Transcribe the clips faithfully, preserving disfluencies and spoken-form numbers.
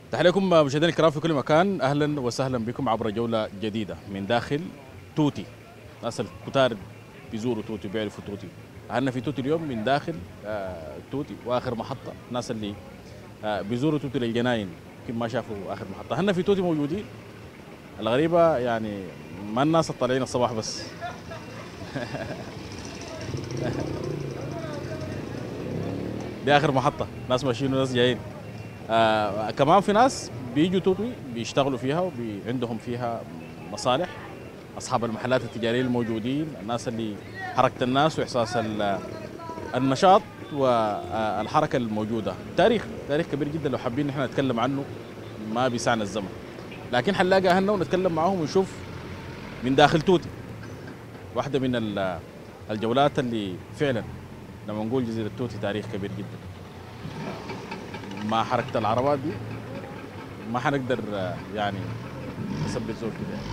تحية لكم مشاهدينا الكرام في كل مكان، اهلا وسهلا بكم عبر جوله جديده من داخل توتي. ناس الكتار بيزوروا توتي وبيعرفوا توتي. اهلنا في توتي اليوم من داخل آه توتي، واخر محطه الناس اللي آه بيزوروا توتي للجناين يمكن ما شافوا اخر محطه. اهلنا في توتي موجودين. الغريبه يعني ما الناس الطالعين الصباح بس. دي اخر محطه، ناس ماشيين وناس جايين. آه كمان في ناس بيجوا توتي بيشتغلوا فيها وعندهم فيها مصالح، اصحاب المحلات التجاريه الموجودين، الناس اللي حركه الناس واحساس النشاط والحركه الموجوده. تاريخ تاريخ كبير جدا، لو حابين نحن نتكلم عنه ما بيسعنا الزمن، لكن حنلاقي اهلنا ونتكلم معاهم ونشوف من داخل توتي. واحده من الجولات اللي فعلا لما نقول جزيره توتي تاريخ كبير جدا. مع حركه العربات دي ما حنقدر يعني نثبت زول كده يعني.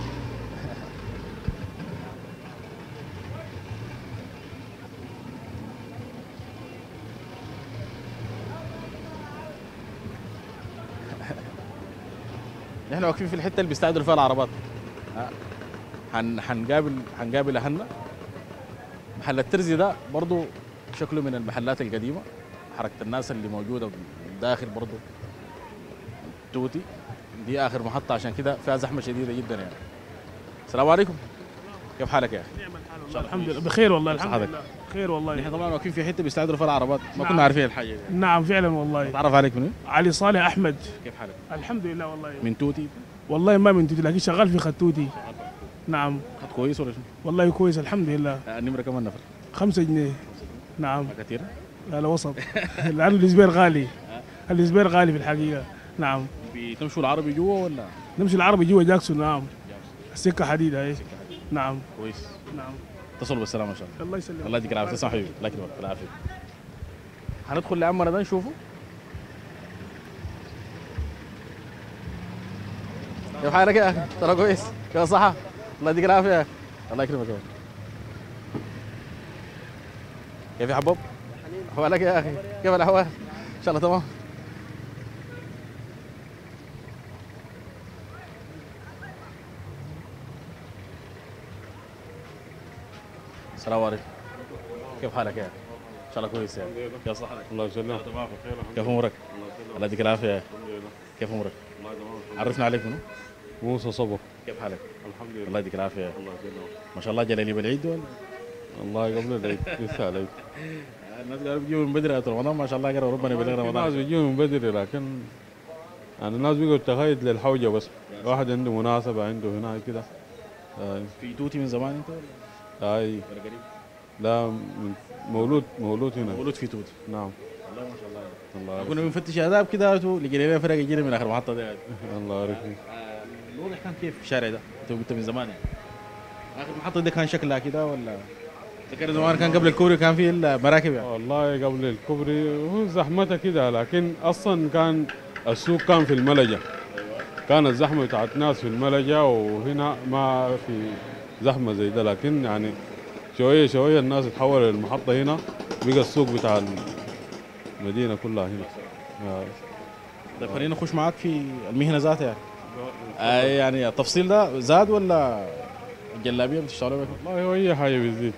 نحن واقفين في الحته اللي بيستعدوا فيها العربات. حن حنقابل حنقابل اهلنا. محل الترزي ده برضه شكله من المحلات القديمه، حركه الناس اللي موجوده داخل برضه توتي. دي اخر محطه عشان كده فيها زحمه شديده جدا يعني. السلام عليكم، كيف حالك يا اخي؟ نعم الحال والله، الحمد لله بخير والله، الحمد صحتك. لله بخير والله. نحن طبعا واقفين في حته بيستعدوا فيها العربات، ما نعم. كنا عارفين الحاجه دي. نعم فعلا والله. تعرف عليك منو؟ علي صالح احمد. كيف حالك؟ الحمد لله والله. من توتي؟ والله ما من توتي لكن شغال في ختوتي. نعم خد كويس ولا شنو؟ والله كويس الحمد لله. آه، النمره كم النفر؟ خمسة جنيه. نعم ما كثيره؟ لا لا وسط. لانه الاسبير غالي. الاسبير غالي في الحقيقه. نعم. بتمشوا العربي جوا ولا؟ نمشي العربي جوا جاكسون. نعم السكه حديد هاي. نعم كويس. نعم. اتصلوا بالسلامه ان شاء الله. الله يسلمك. الله يديك العافيه. تسمع حبيبي، الله يكرمك بالعافيه. هندخل لعمنا ده نشوفه. كيف حالك يا اخي؟ ترى كويس؟ كيف الصحة؟ الله يديك العافية يا اخي. الله يكرمك يا اخي. كيف يا حبوب؟ احوالك يا اخي؟ كيف الاحوال؟ ان شاء الله تمام. السلام عليكم. كيف حالك يا اخي؟ ان شاء الله كويس يا اخي. كيف صحتك؟ الله يسلمك. تمام بخير. كيف امورك؟ الله يديك العافية يا اخي. كيف امورك؟ عرفنا عليك منو؟ موسى صبر. كيف حالك؟ الحمد لله. الله يديك العافية يا اخي. الله يسلمك. ما شاء الله جلالي بالعيد ولا؟ والله قبل العيد لسه العيد. الناس قالوا بيجوا من بدري رمضان، ما شاء الله قالوا ربنا يبلغ الناس رمضان. بيجوا من بدري، لكن يعني الناس بيقوا تخيط للحوجه بس. واحد عنده مناسبه عنده هنا كده. آه، في توتي من زمان انت ولا هاي ولا قريب؟ لا من- مولود مولود هنا. مولود في توتي. نعم. والله ما شاء الله. الله كنا يعرف. بنفتش آداب كده لقينا لنا فرق يجينا من اخر محطه دي. الله يعرف فيك. الوضع كان كيف في الشارع ده؟ انت قلت من زمان يعني. اخر محطه دي كان شكلها كده ولا؟ فكر زمان كان قبل الكوري كان فيه المراكب يعني. والله قبل الكوبري هو زحمتها كده، لكن اصلا كان السوق كان في الملجا. كانت زحمه بتاعت ناس في الملجا، وهنا ما في زحمه زي ده، لكن يعني شويه شويه الناس تحولوا للمحطه هنا، بقى السوق بتاع المدينه كلها هنا. آه. طيب خلينا نخش معاك في المهنه ذاتها يعني. آه يعني التفصيل ده زاد ولا الجلابيه بتشتغلوا بيها؟ والله هو اي حاجه بتزيد.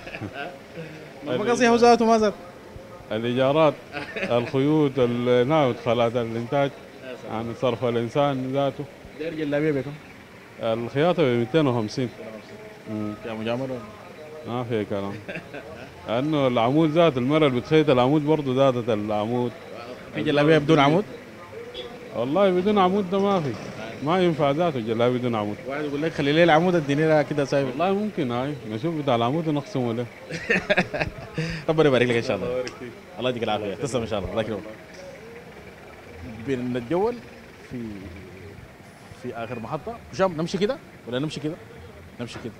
ما قصدي هو زاد وما زاد. الايجارات، الخيوط، ال- نعم مدخلات الانتاج، يعني صرف الانسان ذاته. داير جلابيه بكم؟ الخياطه ب مئتين وخمسين. مم. يا مجامله ولا؟ ما في كلام. لانه العمود ذات المرة اللي بتخيط العمود برضه ذاتت العمود. في جلابيه بدون عمود؟ والله بدون عمود ده ما في، ما ينفع ذاته جلابيه بدون عمود. واحد يقول لك خلي لي العمود اديني لها كده سايب. والله ممكن هاي نشوف بتاع العمود ونقسمه له. ربنا يبارك لك ان شاء الله. الله يديك العافيه. تسلم ان شاء الله. الله يكرمك. بنتجول في في اخر محطه. هشام نمشي كده ولا نمشي كده؟ نمشي كده.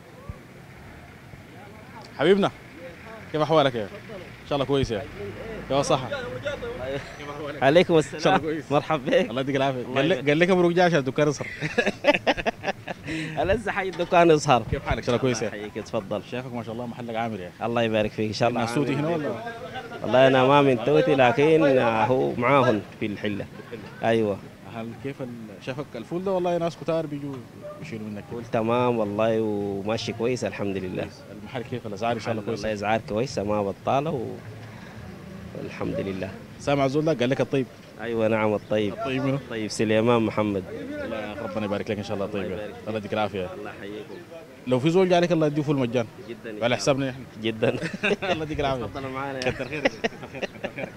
حبيبنا كيف احوالك يا اخي؟ ان شاء الله كويس يا اخي. كيف الصحه؟ عليكم ان شاء الله السلام. كويس. مرحبا بك. الله يديك العافيه. الله قال لي يبارك. قال لك مبروك جاي عشان الدكان يصهر. انا لسه حي الدكان يظهر. كيف حالك؟ ان شاء الله كويس يا اخي. يحييك تفضل. شايفك ما شاء الله محلك عامر يا اخي. الله يبارك فيك ان شاء الله. الناس توتي هنا ولا؟ والله انا ما من توتي، لكن هو معاهم في الحله. ايوه المحل كيف ال- شافك الفول ده؟ والله ناس كتار بيجوا بيشيلوا منك. قول تمام والله وماشي كويس الحمد لله. المحل كيف الاسعار ان شاء الله والله كويسه؟ اسعار كويسه ما بطاله و... والحمد لله. سامع زول ده قال لك الطيب. ايوه نعم الطيب. الطيب منو؟ طيب سليمان محمد. الله يا أخي ربنا يبارك لك ان شاء الله. طيب الله يا. يبارك فيك. الله يديك العافيه. الله يحييكم. لو في زول جا عليك الله يديه فول مجان جدا على حسابنا احنا. جدا. الله يديك العافيه. تفضلوا معنا يا كتر خيرك كتر خيرك كتر خيرك.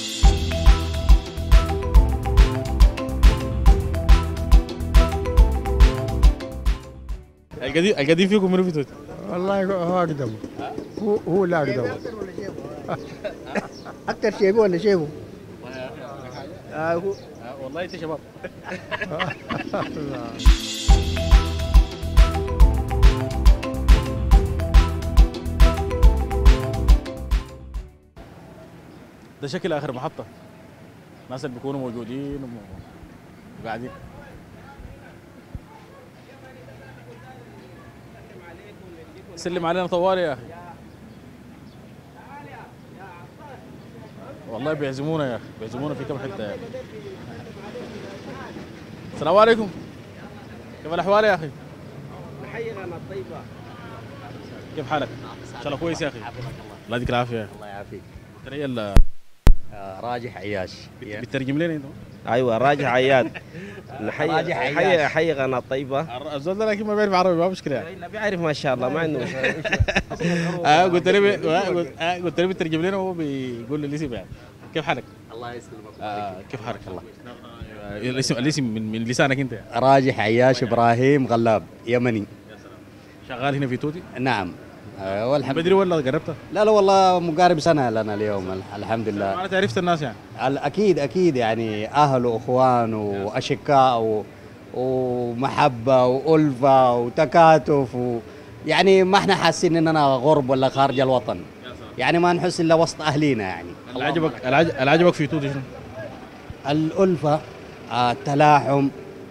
القديم القديم فيكم منو في توت؟ والله هو اقدم. هو هو اللي اقدم. اكثر شيبه ولا شيبه؟ آه هو والله انت شباب. ده شكل اخر محطه. الناس اللي بيكونوا موجودين وم- وقاعدين. سلم علينا طوال يا اخي. والله بيعزمونا يا اخي، بيعزمونا في كم حته يا اخي. السلام عليكم. كيف الاحوال يا اخي؟ نحيي انا الطيبه. كيف حالك؟ ان شاء الله كويس يا اخي. الله يديك العافيه يا اخي. الله يعافيك. ترى ال- آه، راجح عياش. بتترجم لنا انت؟ ايوه راجع عياد. نحيي راجع عياش. نحيي احيي قناه الطيبه. الزول ده لكن ما بيعرف عربي ما مشكله يعني. لا بيعرف ما شاء الله ما عنده مشكله. اه قلت لي بي- آه، قلت آه، قلت لي بترجم لنا وهو بيقول لي الاسم يعني. كيف حالك؟ الله يسلمك. آه كيف حالك الله؟ آه، الاسم الاسم من من لسانك انت يعني. راجح عياش ابراهيم غلاب يمني. شغال هنا في توتي؟ نعم. آه، والحمد بدري ولا قربت؟ لا لا والله مقارب سنه لنا اليوم ال- الحمد لله. معناته عرفت الناس يعني. ال- اكيد اكيد يعني اهل واخوان واشقاء و- ومحبه والفه وتكاتف و يعني ما احنا حاسين اننا غرب ولا خارج الوطن. يعني ما نحس الا وسط اهلينا يعني. اللي عجبك العج- اللي عجبك في توتي شنو؟ الألفة، آه، التلاحم،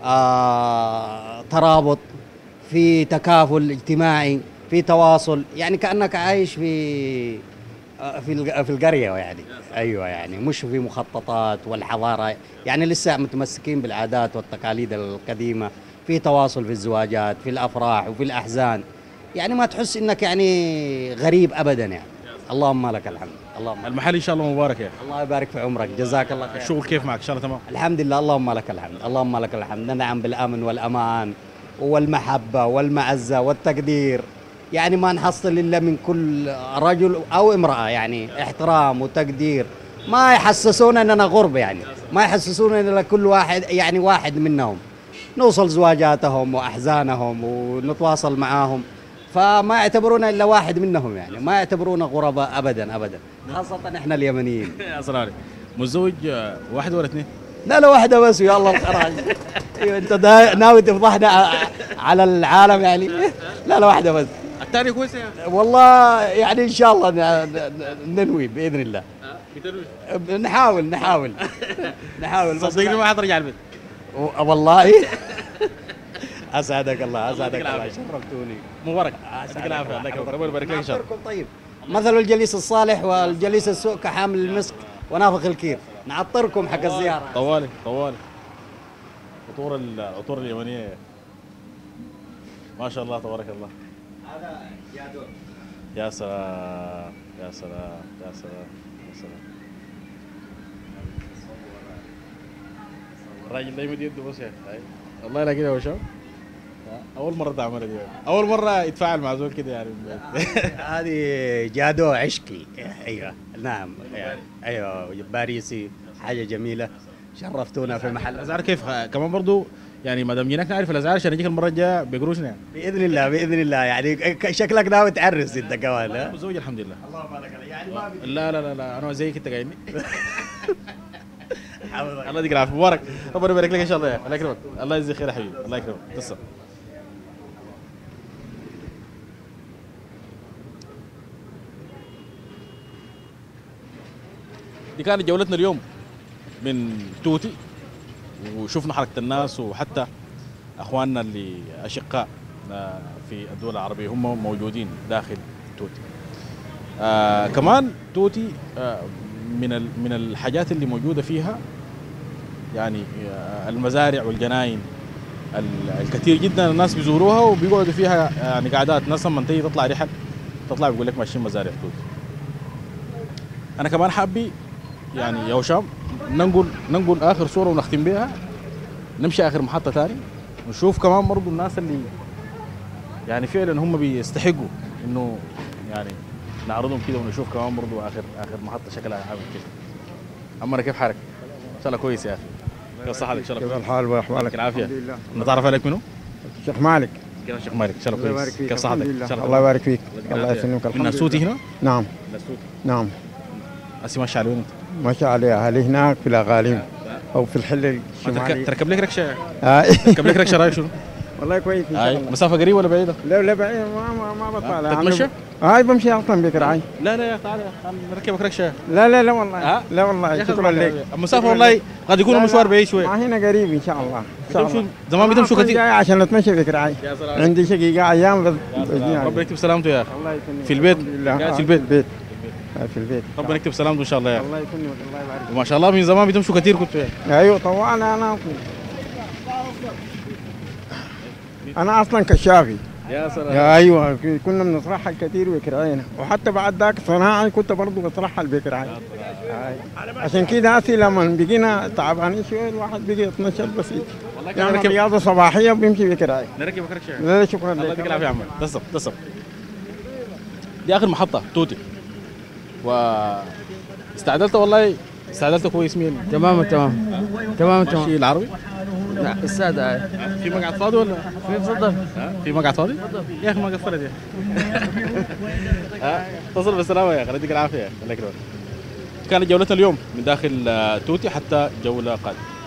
آه، ترابط، في تكافل اجتماعي، في تواصل، يعني كأنك عايش في آه، في الق- في القرية يعني. أيوة يعني مش في مخططات والحضارة، يعني لسه متمسكين بالعادات والتقاليد القديمة، في تواصل في الزواجات، في الأفراح وفي الأحزان، يعني ما تحس إنك يعني غريب أبدا يعني. اللهم لك الحمد. اللهم المحل ان شاء الله مبارك يا اخي. الله يبارك في عمرك، جزاك الله خير. الشغل كيف معك؟ ان شاء الله تمام. الحمد لله، اللهم لك الحمد، اللهم لك الحمد، ننعم بالامن والامان والمحبه والمعزه والتقدير، يعني ما نحصل الا من كل رجل او امراه يعني احترام وتقدير، ما يحسسونا اننا غرب يعني، ما يحسسونا ان كل واحد يعني واحد منهم، نوصل زواجاتهم واحزانهم ونتواصل معاهم، فما يعتبرونا الا واحد منهم يعني، ما يعتبرونا غرباء ابدا ابدا، خاصه احنا اليمنيين. يا سلام. متزوج آه، واحد ولا اثنين؟ لا لا واحدة بس ويا الله الخراج. ايوه انت دا- ناوي تفضحنا ع- على العالم يعني؟ لا لا واحدة بس. الثاني كويس يا اخي. والله يعني ان شاء الله ن- ن- ننوي باذن الله. نحاول نحاول نحاول بس صدقني ما حترجع البيت. و- والله. اسعدك الله، اسعدك الله، شرفتوني. مبارك. أسعدك يعطيك العافيه. الله. الله يكرمك. ربنا يبارك لك ان شاء الله. نعطركم طيب. مثل الجليس الصالح والجليس السوء كحامل المسك ونافخ الكير، نعطركم حق الزيارة. طوالي طوالي. عطور ال- العطور اليمنيه ما شاء الله تبارك الله. هذا جادو. يا سلام يا سلام يا سلام يا سلام. الراجل ده يمد يده بس يا اخي. والله لا كده هو شو اول مره تعملها دي، اول مره يتفاعل مع زول كده يعني. هذه جادو عشقي. ايوه نعم ايوه باريسي، حاجه جميله، شرفتونا في محل. الاسعار كيف كمان برضو يعني ما دام جيناك نعرف الاسعار عشان نجيك المره الجايه بقروشنا يعني. باذن الله باذن الله يعني ك- شكلك ناوي تعرس انت كمان. ها؟ متزوج الحمد لله. اللهم لك يعني ما لا لا لا لا انا زيك انت قايلني. الله يديك العافيه. مبارك. ربنا يبارك لك ان شاء الله يا أخي. الله يكرمك. الله يجزيك خير يا حبيبي. الله يكرمك. تسلم. دي كانت جولتنا اليوم من توتي، وشفنا حركه الناس وحتى اخواننا اللي اشقاء آه، في الدول العربيه هم موجودين داخل توتي. آه كمان توتي آه من ال- من الحاجات اللي موجوده فيها يعني المزارع والجناين الكثير جدا الناس بيزوروها وبيقعدوا فيها يعني قعدات. ناس لما تيجي تطلع رحل تطلع بيقول لك ماشيين مزارع توت. انا كمان حابي يعني يا هشام ننقل ننقل اخر صوره ونختم بها، نمشي اخر محطه ثاني ونشوف كمان برضه الناس اللي يعني فعلا هم بيستحقوا انه يعني نعرضهم كده ونشوف كمان برضه اخر اخر محطه شكلها عامل كده. عمرنا كيف حالك؟ ان شاء الله كويس يا اخي. كيف صحتك؟ ان شاء الله كيف الحال واحوالك؟ العافيه. الحمد لله. نتعرف عليك منو؟ الشيخ مالك. كيف الشيخ مالك؟ ان شاء الله الله كويس. يبارك فيك. كيف صحتك؟ الحمد لله. إن شاء الله يبارك فيك. الله العافية. يسلمك. الحمد من لله. اسيوطي هنا؟ نعم من اسيوطي. نعم. اسي ماشي على وين انت؟ ماشي عليها هل هناك في الاغاليم او في الحل الشمالي. تركب لك ركشه آه. تركب لك ركشه رايك شنو؟ والله كويس ان شاء هاي الله. مسافه قريبه ولا بعيده؟ لا لا بعيد ما ما, ما بطالع. تتمشى؟ هاي بمشي اصلا بكرعي. لا لا يا اخي تعال يا اخي نركبك ركشه. لا لا لا والله. ها؟ لا والله شكرا لك. المسافه والله قد يكون المشوار بعيد شويه. ما هنا قريب ان شاء الله. ان شاء الله. زمان بتمشوا أنا كثير. جاي عشان اتمشى بكرعي. يا سلام. عندي شقيقه ايام بس. ربنا يكتب سلامته يا اخي. الله يسلمك. في البيت؟ الحمد لله. قاعد في آه، البيت؟ في البيت. آه، في البيت. ربنا يكتب سلامته ان شاء الله يا اخي. الله يسلمك. الله يبارك وما شاء الله من زمان بتمشوا كثير كنتوا يعني. ايوه طوالي انا انا اصلا كشافي. يا سلام. يا ايوه كنا بنترحل كثير بكراينا وحتى بعد ذاك صناعي كنت برضه بترحل بكراي. عشان كده هسي لما بقينا تعبانين شويه الواحد بقي يتنشط بسيط يعني نركب- رياضه صباحيه وبيمشي بكراي. نركبك ركشه. لا لا شكرا الله يديك لك. العافيه يا عم. تصب تصب. دي اخر محطه توتي. و استعدلت والله استعدلت كويس مين؟ تمام تمام تمام تمام. ماشي العربي؟ لا السادة هاي. في مقعد فاضي ولا؟ في تفضل. ها؟ في مقعد فاضي؟ يا اخي ما قفلت يا اخي. ها؟ اتصل بالسلامه يا اخي الله يديك العافيه. الله يكرمك. كانت جولتنا اليوم من داخل آه، توتي حتى جوله قادمه.